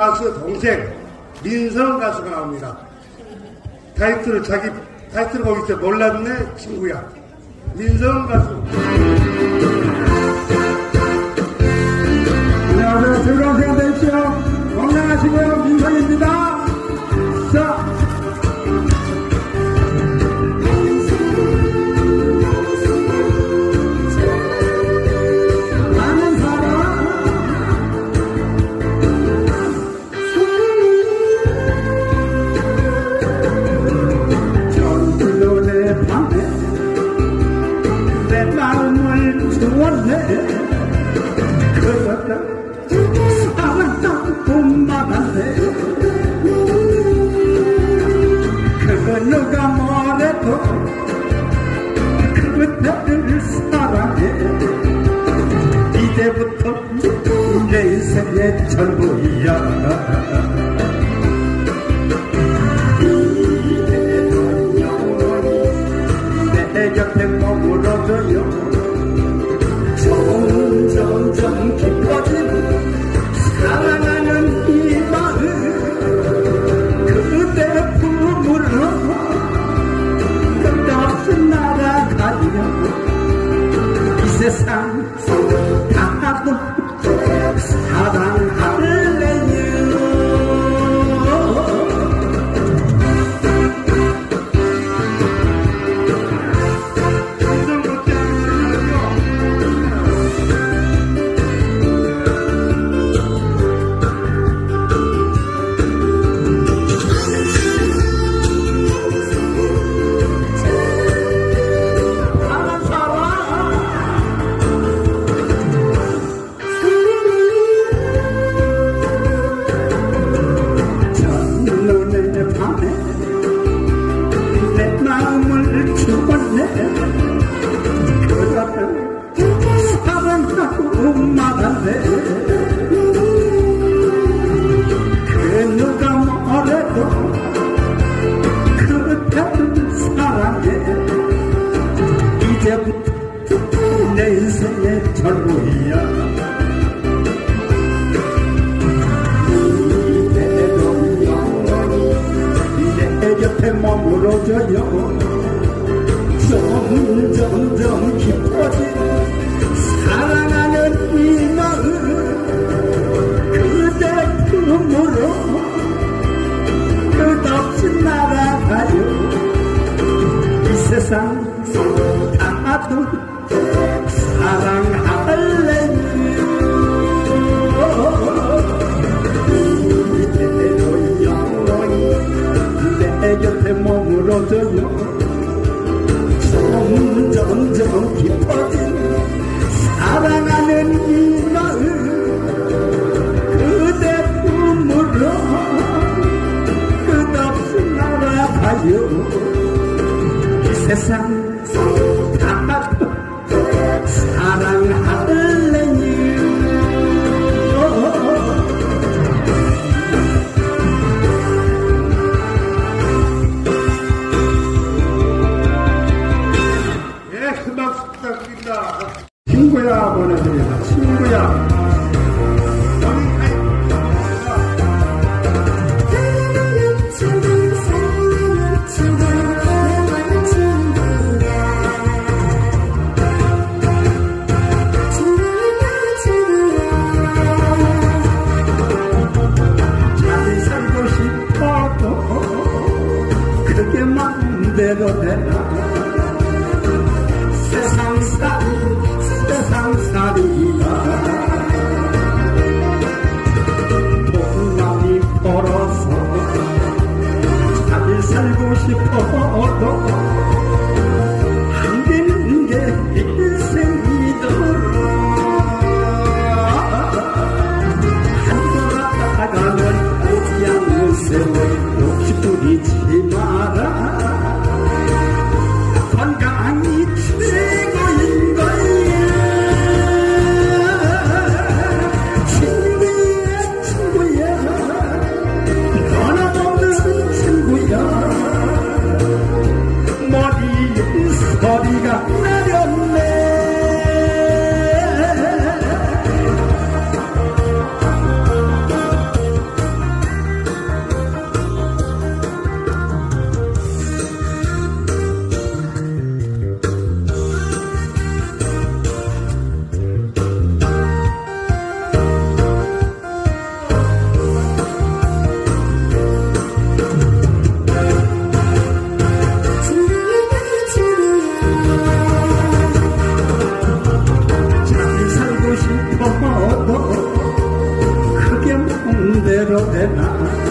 가수 동생 민성 가수가 나옵니다. 자기 타이틀 보기 때 몰랐네 친구야. 민성 가수. 안녕하세요. 즐거운 시간 되십시오. 건강하시고요. 민성입니다. 자. 누가 뭐래도 그대를 사랑해. 이제부터 내 인생의 전부야. 이제는 영원히 내 곁에 머물러줘요. 점점 깊어지는 사랑하는 이 마음 그대 품으로 끝없이 날아가려. 이 세상 다하고 사랑할래요. 내 인생의 전부야. 이대로 영원히 내 곁에 머물러줘요. 점점 깊어진 사랑하는 이 마음 그대 품으로 끝없이 날아가요. 이 세상 다도 사랑할래요. 이대로 영원히 내 곁에 머물러줘요. 점점 깊어진 사랑하는 이 마음 그대 품으로 끝없이 날아가요. 이 세상 사랑할래요. 예, 큰 박수 부탁드립니다. 친구야 보내드립니다. 친구야. 대로 되나 세상살이가 돈 많이 벌어서 잘 살고 싶어도 안 되는 게 인생이더라. 한 돌아가면 오지 않는 세월 욕심 부리지 마라. 건강이 최고인 거야. 친구야 친구야 변함없는 친구야. 되나